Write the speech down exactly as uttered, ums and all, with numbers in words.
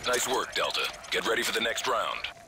Nice work, Delta. Get ready for the next round.